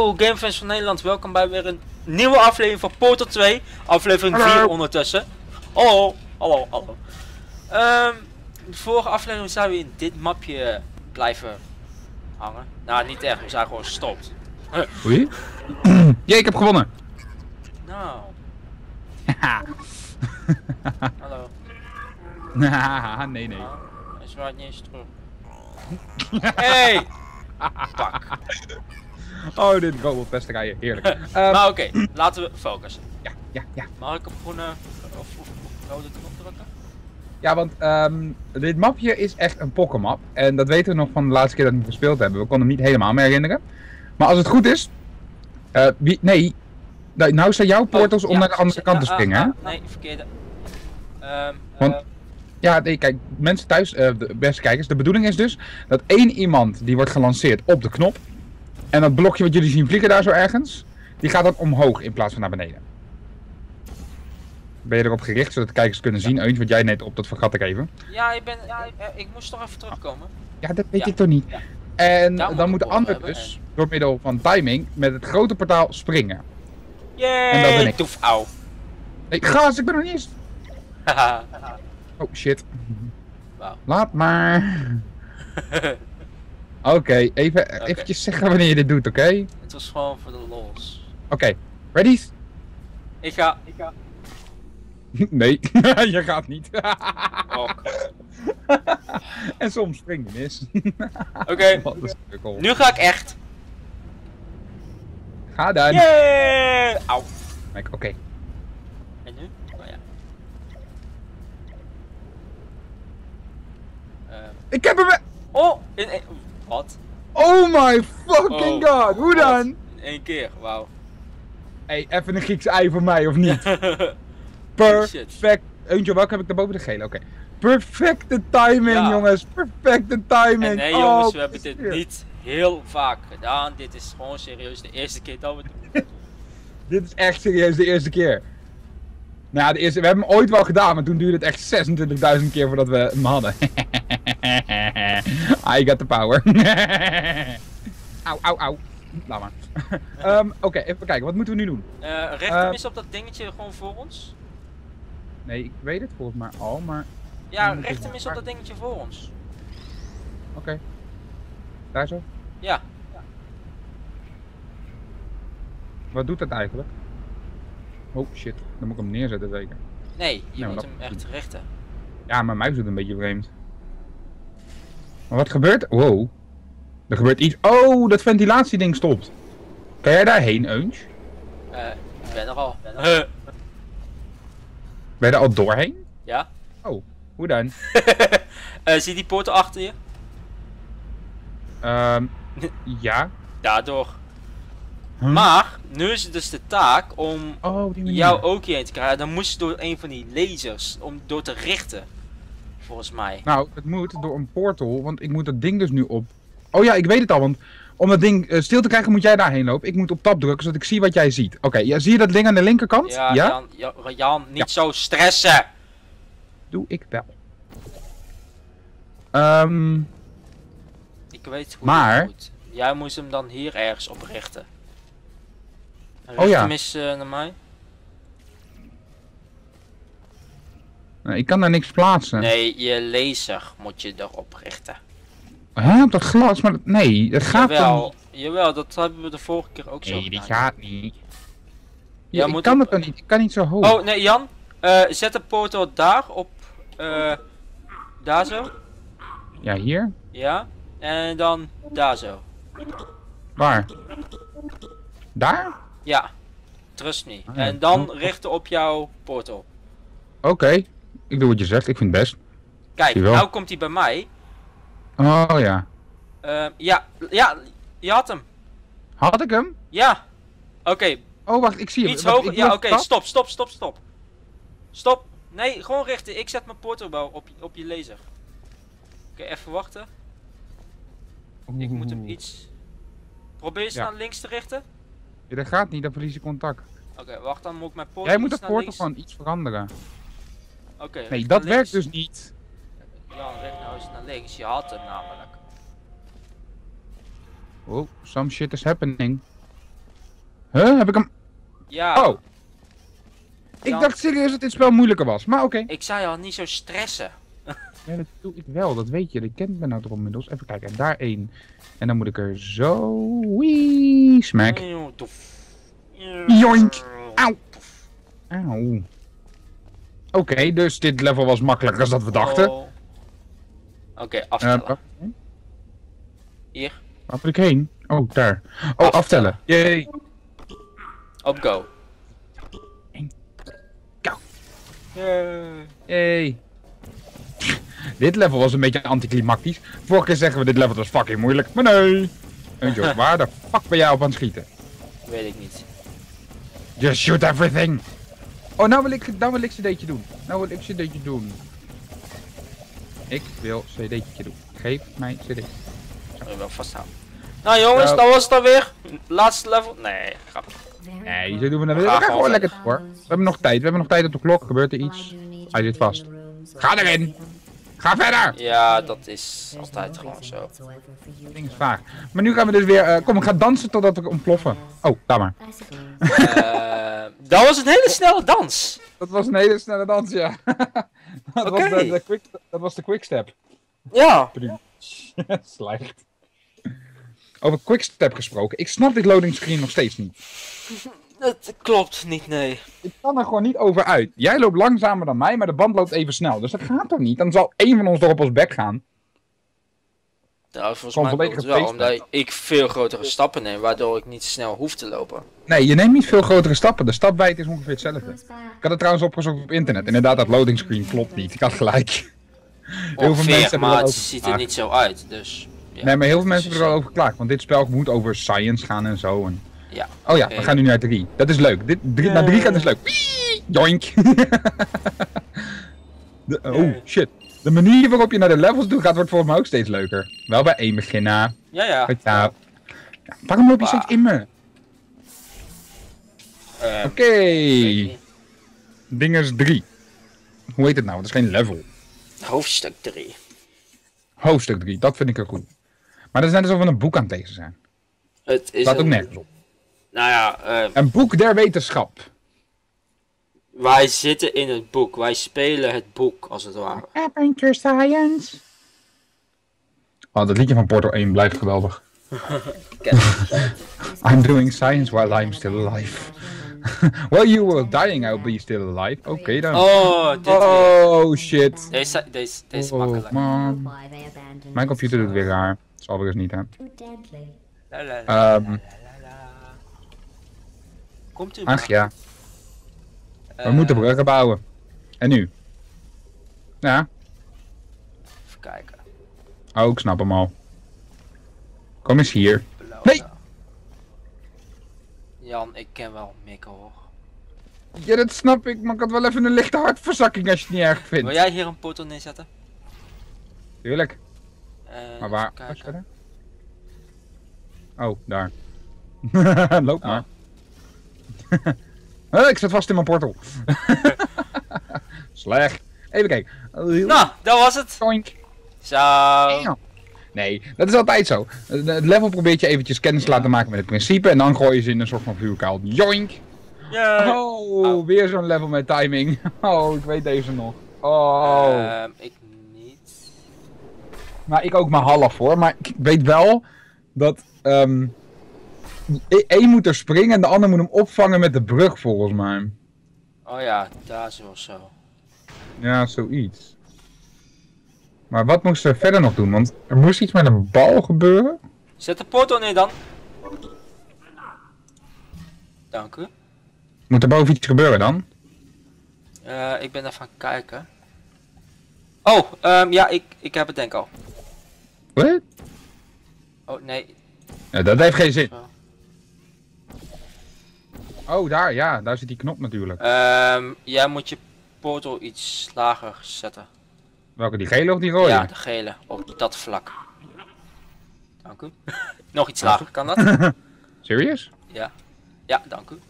Hallo gamefans van Nederland, welkom bij weer een nieuwe aflevering van Portal 2, aflevering 4 ondertussen. Hallo. De vorige aflevering zijn we in dit mapje blijven hangen. Nou, niet echt, we zijn gewoon gestopt. Oei? Ja, ik heb gewonnen. Nou. Hallo. Nee. Hij zwaait niet eens terug. Hey! Pak. Oh, dit robot pesterijen, heerlijk. Maar oké, laten we focussen. Ja. Mag ik op groene of rode knop drukken? Ja, want dit mapje is echt een pokkenmap. En dat weten we nog van de laatste keer dat we hem gespeeld hebben. We konden hem niet helemaal meer herinneren. Maar als het goed is... nou zijn jouw portals om naar de andere kant te springen, hè? Nee, verkeerde. Want, ja, nee, kijk, mensen thuis, de beste kijkers, de bedoeling is dus dat één iemand die wordt gelanceerd op de knop. En dat blokje wat jullie zien vliegen daar zo ergens, die gaat dan omhoog in plaats van naar beneden. Ben je erop gericht, zodat de kijkers kunnen zien, Euntje, wat jij net op, dat vergat ik even. Ja, ik moest toch even terugkomen. Ja, dat weet ik toch niet. Ja. En dan moet de ander hebben, dus, door middel van timing, met het grote portaal springen. Yay! En dat ben ik. Toef, au. Nee, gas, ik ben nog niet eens. Oh, shit. Wow. Laat maar. Oké, eventjes zeggen wanneer je dit doet, oké? Het was gewoon voor de lols. Oké, ready? Ik ga. Nee, je gaat niet. Ok. En soms spring je mis. Oké, Wat een sukkel. nu ga ik echt. Ga dan. Yay! Au. Oké. En nu? Oh ja. Ik heb hem. Oh! Wat? Oh my fucking god, hoe dan? In één keer, wauw. Hey, even een Griekse ei voor mij, of niet? Perfect. Eentje, welke heb ik daarboven de gele? Oké. Perfecte timing, Ja. jongens. Perfecte timing. En nee jongens, we hebben dit niet heel vaak gedaan. Dit is gewoon serieus de eerste keer dat we het doen. Dit is echt serieus de eerste keer. Nou ja, we hebben hem ooit wel gedaan, maar toen duurde het echt 26.000 keer voordat we hem hadden. I got the power. Au. Laat maar. Oké, even kijken, wat moeten we nu doen? Recht hem eens op dat dingetje gewoon voor ons. Nee, ik weet het volgens mij al, maar... Ja, recht hem eens op dat dingetje voor ons. Oké. Daar zo? Ja. Wat doet dat eigenlijk? Oh shit, dan moet ik hem neerzetten zeker. Nee, je Nee, moet maar hem echt richten. Ja, mijn muis doet een beetje vreemd. Maar wat gebeurt? Wow. Er gebeurt iets. Oh, dat ventilatieding stopt. Kan jij daarheen, Eunch? Ik ben er al. Ben je er al doorheen? Ja. Oh, hoe dan? Zie je die poorten achter je? Ja. Daardoor. Maar, nu is het dus de taak om die manier. jou ook hierheen te krijgen. Dan moest je door een van die lasers, om door te richten. Volgens mij. Nou, het moet door een portal, want ik moet dat ding dus nu op... Oh ja, ik weet het al, want om dat ding stil te krijgen moet jij daarheen lopen. Ik moet op tab drukken, zodat ik zie wat jij ziet. Oké, ja, zie je dat ding aan de linkerkant? Ja? Jan, niet zo stressen! Doe ik wel. Ik weet hoe Maar... het moet. Jij moest hem dan hier ergens op richten. Richt Oh ja. hem eens naar mij. Nee, ik kan daar niks plaatsen. Nee, je laser moet je erop richten. Hè, op dat glas? Maar nee, dat gaat Jawel, dan jawel, dat hebben we de vorige keer ook zo niet. Nee, gedaan. dit gaat niet. Ja, ik moet kan op- het dan niet, ik kan niet zo hoog. Oh, nee, Jan. Zet de portal daar op. Daar zo. Ja, hier? Ja. En dan daar zo. Waar? Daar? Ja. Trust me. Ah, ja. En dan richten op jouw portal. Oké, ik doe wat je zegt, ik vind het best. Kijk, Zie je wel. nou komt hij bij mij. Oh ja. Ja, je had hem. Had ik hem? Ja. Oké, Oh, wacht, ik zie hem. iets Wacht, hoger. ik Ja, doe oké, even tap. stop. Stop. Nee, gewoon richten. Ik zet mijn portal op je laser. Oké, even wachten. Ik moet hem iets... Probeer eens Ja. naar links te richten. Ja, dat gaat niet, dan verlies je contact. Oké, wacht, dan moet ik mijn portal Jij moet iets het naar portal links. gewoon iets veranderen. Oké, Nee, richt dat naar werkt links. dus niet. Ja, richt nou eens naar links. Je had het namelijk. Oh, some shit is happening. Huh? Heb ik hem... Ja. Oh. Ik dacht serieus dat dit spel moeilijker was, maar oké. Ik zei al, niet zo stressen. Ja, dat doe ik wel, dat weet je. Dat kent me nou toch inmiddels. Even kijken, en daar 1. En dan moet ik er zo... Wee, smack. Joink. Auw. Auw. Oké, dus dit level was makkelijker dan we dachten. Oké, aftellen. Hier. Waar moet ik heen? Oh, daar. Oh, aftellen. Yay. Op go. Go. Yay. Dit level was een beetje anticlimactisch. Vorige keer zeggen we dit level was fucking moeilijk, maar nee. En Jos, waar de fuck ben jij op aan het schieten? Weet ik niet. Just shoot everything. Oh, nou wil ik cd'tje doen. Nou wil ik cd'tje doen. Ik wil cd'tje doen. Geef mij cd. Zal je wel vasthouden. Nou jongens, dat was het alweer. Laatste level. Nee, grapje. Nee, zo doen we dat. We gaan gewoon lekker door. We hebben nog tijd. We hebben nog tijd op de klok. Gebeurt er iets? Hij zit vast. Ga erin. Ga verder. Ja, dat is altijd gewoon zo. Ding is vaag. Maar nu gaan we dus weer... kom, ik ga dansen totdat we ontploffen. Oh, daar maar. Dat was een hele snelle dans. Dat was een hele snelle dans, ja. Dat was de quickstep. Ja. Slecht. Over quickstep gesproken. Ik snap dit loading screen nog steeds niet. Dat klopt niet, nee. Ik kan er gewoon niet over uit. Jij loopt langzamer dan mij, maar de band loopt even snel. Dus dat gaat toch niet? Dan zal één van ons door op ons bek gaan. Nou, volgens mij klopt het wel, omdat ik veel grotere stappen neem, waardoor ik niet snel hoef te lopen. Nee, je neemt niet veel grotere stappen. De stapwijdte is ongeveer hetzelfde. Ik had het trouwens opgezocht op internet. Inderdaad, dat loading screen klopt niet. Ik had gelijk. Heel veel mensen maar het ziet er niet zo uit, dus... Ja, nee, maar heel veel mensen hebben er wel over geklaagd. Want dit spel moet over science gaan en zo. En... Ja. Oh ja, we gaan nu naar 3. Dat is leuk. Naar 3 gaan is leuk. Joink. Oh, shit. De manier waarop je naar de levels toe gaat wordt volgens mij ook steeds leuker. Wel bij 1 beginnen. Ja. Ja. Waarom loop je steeds in me? Oké. Dingers 3. Hoe heet het nou? Het is geen level. Hoofdstuk 3. Hoofdstuk 3, dat vind ik er goed. Maar dat is net alsof we een boek aan het lezen zijn. Het is staat ook nergens op. Nou ja, een boek der wetenschap. Wij zitten in het boek. Wij spelen het boek, als het ware. Adventure Science. Oh, dat liedje van Portal 1 blijft geweldig. I'm doing science while I'm still alive. While you were dying, I'll be still alive. Oké dan. Oh, dit oh shit. Deze is makkelijk. Man. Mijn computer doet weer raar. Dat zal weer eens niet, hè. Komt u ach ja. We moeten bruggen bouwen. En nu? Ja. Even kijken. Oh, ik snap hem al. Kom eens hier. Nee! Jan, ik ken wel mikken hoor. Ja, dat snap ik, maar ik had wel even een lichte hartverzakking als je het niet erg vindt. Wil jij hier een portal neerzetten? Tuurlijk. Maar waar? Oh, daar. Loop maar. Ik zit vast in mijn portal. Slecht. Even kijken. Nou, dat was het. Oink. Zo. Nee, dat is altijd zo. Het level probeert je eventjes kennis te laten maken met het principe en dan gooi je ze in een soort van vuurkuil. Joink. Oh, weer zo'n level met timing. Oh, ik weet deze nog. Oh. Ik niet. Maar ik ook maar half hoor, maar ik weet wel dat één moet er springen en de ander moet hem opvangen met de brug volgens mij. Oh ja, daar zo. Ja, zoiets. Maar wat moesten we verder nog doen? Want er moest iets met een bal gebeuren. Zet de portal neer dan. Dank u. Moet er boven iets gebeuren dan? Ik ben even aan het kijken. Oh, ja, ik heb het denk al. Wat? Oh, nee. Ja, dat heeft geen zin. Oh, daar, ja, daar zit die knop natuurlijk. Jij moet je portal iets lager zetten. Welke, die gele of die rode? Ja, de gele, op dat vlak. Dank u. Nog iets lager, kan dat? Serious? Ja. Ja, dank u.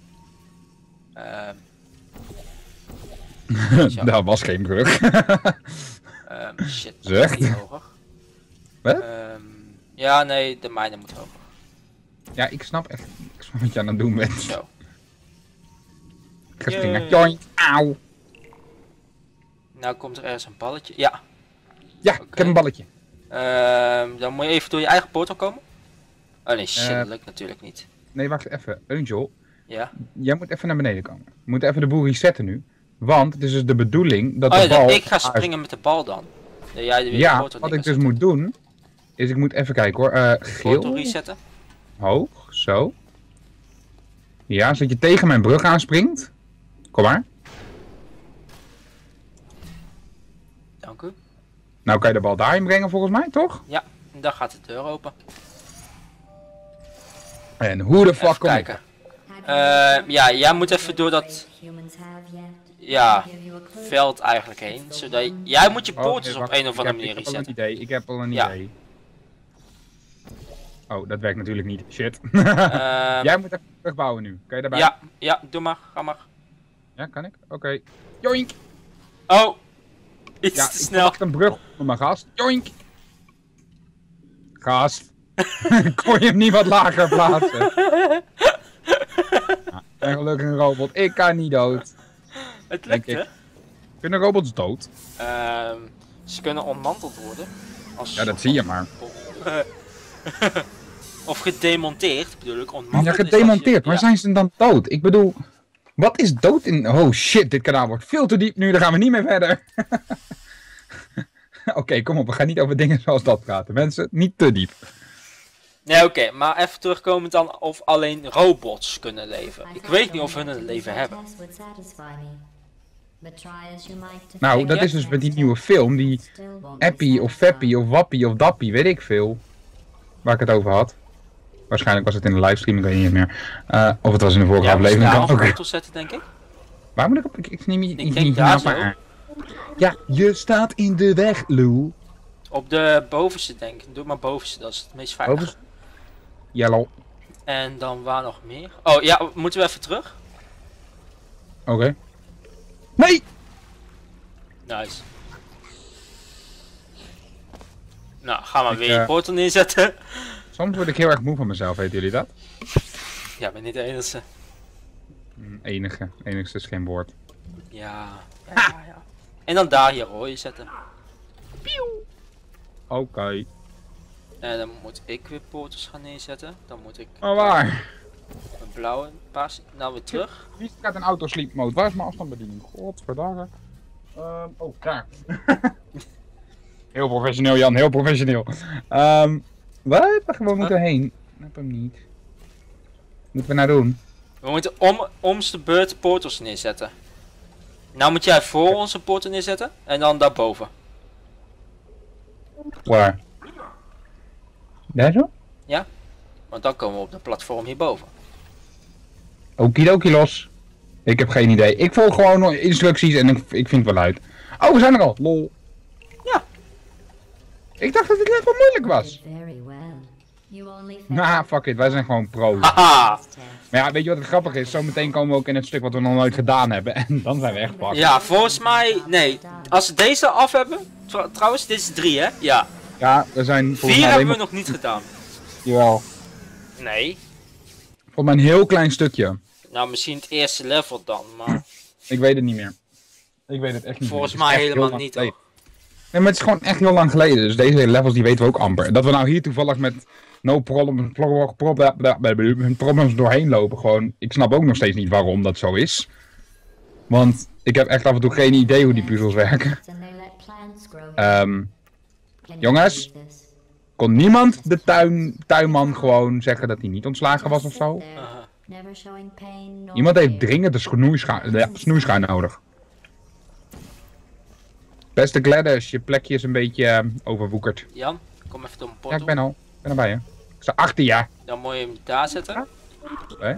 Dat was geen brug. Shit. Zeg. Hoger. Wat? Ja, nee, de mijne moet hoger. Ja, ik snap echt. wat je aan het doen bent. Zo. Ik ga springen. Joink. Auw. Nou komt er ergens een balletje. Ja. Ja, ik heb een balletje. Dan moet je even door je eigen portal komen. Oh nee, shit, dat lukt natuurlijk niet. Nee, wacht even. Angel. Ja. Jij moet even naar beneden komen. We moeten even de boel resetten nu. Want het is dus de bedoeling dat de bal... ik ga springen met de bal dan. Ja, wat ik dus moet doen... is ik moet even kijken hoor. Portal Geel. resetten. Hoog. Zo. Ja, zodat je tegen mijn brug aanspringt. Kom maar. Dank u. Nou kan je de bal daarin brengen volgens mij, toch? Ja, dan gaat de deur open. En hoe de fuck Even kom ik? kijken. Ja, jij moet even door dat veld eigenlijk heen. Zodat jij moet je poortjes op een of andere manier resetten. Ik heb al een Ja. idee. Oh, dat werkt natuurlijk niet. Shit. Jij moet even terugbouwen nu. Kan je daarbij? Ja, doe maar. Ga maar. Ja, kan ik? Oké. Joink! Oh! Iets Ja, te ik snel. pak een brug onder mijn gast. Joink! Gast. Kon je hem niet wat lager plaatsen? Ja, en gelukkig een robot. Ik kan niet dood. Het lukt, hè? Kunnen robots dood? Ze kunnen ontmanteld worden. Ja, dat zie je maar. Of gedemonteerd, bedoel ik. Ontmanteld Ja, is als gedemonteerd. je- Maar zijn ze dan dood? Ik bedoel, wat is dood in... Oh shit, dit kanaal wordt veel te diep nu. Daar gaan we niet meer verder. Oké, kom op. We gaan niet over dingen zoals dat praten. Mensen, niet te diep. Nee, oké, maar even terugkomend dan of alleen robots kunnen leven. Ik weet niet of hun een leven hebben. Nou, dat is dus met die nieuwe film. Die Appy of Fappy of Wappie of Dappie, weet ik veel. Waar ik het over had. Waarschijnlijk was het in de livestream, ik weet niet meer. Of het was in de vorige Ja, we aflevering. moeten Kan daar ook. een portal zetten, denk ik. Waar moet ik op? Ik neem niet. Ik denk daar zo. Ja, je staat in de weg, Lou. Op de bovenste, denk ik. Doe maar bovenste, dat is het meest veilig. Bovenste? Yellow. En dan waar nog meer? Oh ja, moeten we even terug? Oké. Nee! Nice. Nou, ga maar Ik, weer je portal neerzetten. Soms word ik heel erg moe van mezelf, weten jullie dat? Ja, ben niet de enige. Enige. Enigste is geen woord. Ja. En dan daar je rode zetten. Oké. En dan moet ik weer portals gaan neerzetten. Dan moet ik Maar waar? een blauwe, paars. Nou weer terug. Wie gaat een auto sleep mode? Waar is mijn afstandsbediening? Godverdamme. Oh, klaar. Heel professioneel, Jan, heel professioneel. Waar moeten we heen? Ik snap hem niet. Moeten we nou doen? We moeten om de beurt portals neerzetten. Nou moet jij voor onze portal neerzetten. En dan daarboven. Waar? Daar zo? Want dan komen we op de platform hierboven. Okidoki los. Ik heb geen idee. Ik volg gewoon instructies en ik vind het wel uit. Oh, we zijn er al. Lol. Ja. Ik dacht dat het level moeilijk was. Nah, fuck it. Wij zijn gewoon pro. Haha! Maar ja, weet je wat het grappig is? Zometeen komen we ook in het stuk wat we nog nooit gedaan hebben. En dan zijn we echt pak. Ja, volgens mij... Nee, als we deze af hebben... Trouwens, dit is 3 hè? Ja. Ja, we zijn 4 hebben we nog niet gedaan. Jawel. Nee. Volgens mij een heel klein stukje. Nou, misschien het eerste level dan, maar... Ik weet het niet meer. Ik weet het echt niet Volgens meer. Het is mij echt helemaal heel lang niet, geleden. Nee, maar het is gewoon echt heel lang geleden. Dus deze levels die weten we ook amper. Dat we nou hier toevallig met no problems doorheen lopen. Gewoon, ik snap ook nog steeds niet waarom dat zo is. Want ik heb echt af en toe geen idee hoe die puzzels werken. Jongens? Kon niemand de tuinman gewoon zeggen dat hij niet ontslagen was of zo? Iemand heeft dringend de snoeischuim nodig. Beste Gladys, je plekje is een beetje overwoekerd. Jan, kom even door mijn Ja, portal. ik ben al. Ik ben erbij, hè. Ik sta achter je. Dan moet je hem daar zetten. Hè?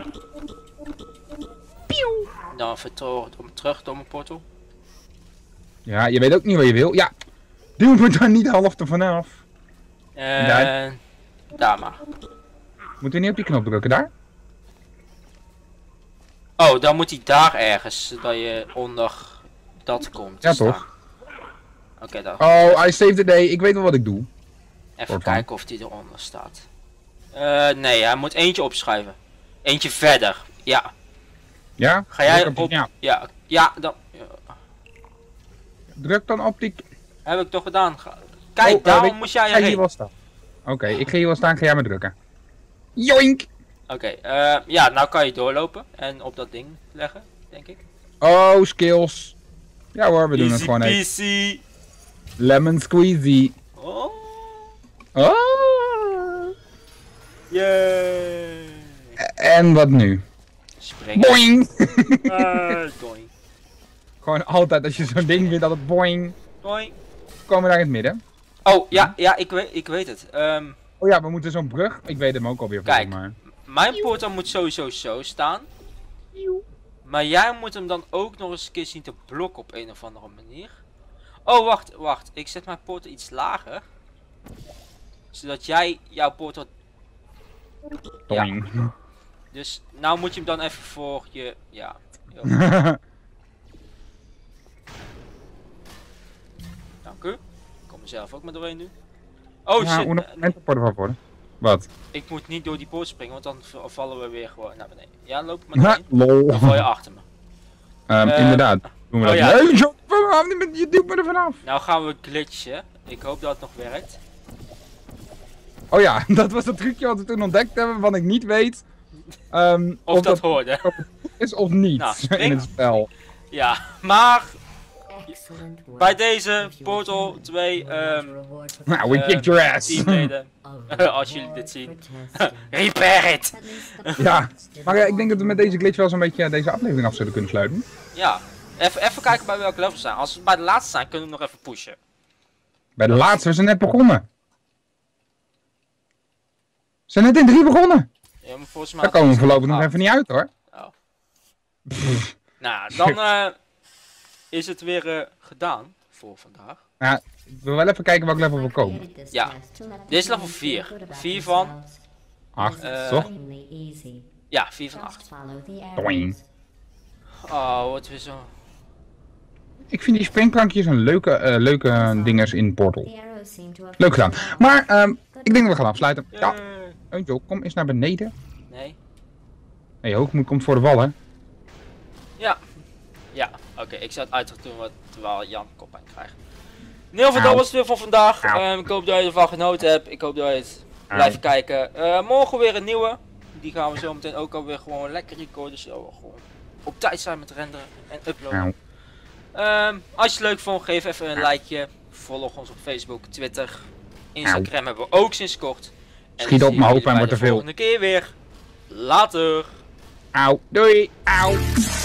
Dan even terug door mijn portal. Ja, je weet ook niet wat je wil. Ja, duw me daar niet half te vanaf. En... Daar maar. Moeten we niet op die knop drukken, daar? Oh, dan moet hij daar ergens, zodat je onder dat komt te Ja, staan. toch? Oké, dan. Oh, I saved the day. Ik weet wel wat ik doe. Even soort van. kijken of die eronder staat. Nee, hij moet eentje opschrijven. Eentje verder. Ja. Ja? Ga jij Druk op... Ja. Ja, dan... ja. Druk dan op die... Heb ik toch gedaan. Kijk, daarom moest jij Ga hier erheen. wel staan. Oké, ik ga hier wel staan, ga jij me drukken. Joink! Oké, ja, nou kan je doorlopen en op dat ding leggen, denk ik. Oh, skills. Ja hoor, we doen het Easy gewoon even. peasy. Lemon squeezy. Oh. Oh. Yay. En wat nu? Springen. Boing! Doing. Gewoon altijd als je zo'n ding vindt, altijd boing. Doing. Komen we daar in het midden. Oh, ja, ik weet het. Oh ja, we moeten zo'n brug. Ik weet hem ook alweer. Kijk. Maar... Mijn portal moet sowieso zo staan. Maar jij moet hem dan ook nog eens een keer zien te blokken op een of andere manier. Oh, wacht. Ik zet mijn portal iets lager. Zodat jij jouw portal... Boing. Ja. Dus nou moet je hem dan even voor je... Ja. Dank u. Ik kom mezelf ook maar doorheen nu. Oh Ja, shit. hoe nog mensen portal worden? Wat? Ik moet niet door die poort springen, want dan vallen we weer gewoon naar beneden. Ja, loop maar Ha, doorheen. lol. Dan val je achter me. Inderdaad. Doen we oh dat. ja. Nee, je doet me er vanaf. Nou gaan we glitchen. Ik hoop dat het nog werkt. Oh ja, dat was het trucje wat we toen ontdekt hebben, wat ik niet weet. Of dat hoorde. Is of niet Nou, spring. in het spel. Ja, maar bij deze Portal 2 Nou, we kicked your ass. teamleden, als jullie dit zien, repair it! Ja, maar ik denk dat we met deze glitch wel zo'n beetje deze aflevering af zullen kunnen sluiten. Ja, even kijken bij welke level we zijn. Als we bij de laatste zijn, kunnen we nog even pushen. Bij de laatste, we zijn net begonnen. We zijn net in 3 begonnen. Ja, maar volgens mij Daar komen we voorlopig nog even niet uit hoor. Oh. Nou, dan is het weer gedaan voor vandaag. Ja, ik wil wel even kijken welk level we komen. Ja, dit is level 4. 4 van... 8, toch? Ja, 4 van 8. Doing. Oh, wat weer zo... Ik vind die springplankjes een leuke dingers in Portal. Leuk gedaan. Maar ik denk dat we gaan afsluiten. Ja, Angel, kom eens naar beneden. Nee. Nee, Hoogmoed komt voor de wallen. Ja. Ja, oké, ik zet uit terwijl Jan koppijn krijgt. In ieder geval, dat was het weer voor vandaag. Ik hoop dat je ervan genoten hebt. Ik hoop dat je het blijft kijken. Morgen weer een nieuwe. Die gaan we zo meteen ook alweer gewoon lekker recorden. Zo gewoon op tijd zijn met renderen en uploaden. Als je het leuk vond, geef even een likeje. Volg ons op Facebook, Twitter, Instagram hebben we ook sinds kort. En Schiet op, mijn hoofdpijn wordt te veel. Volgende keer weer. Later. Auw, doei, auw.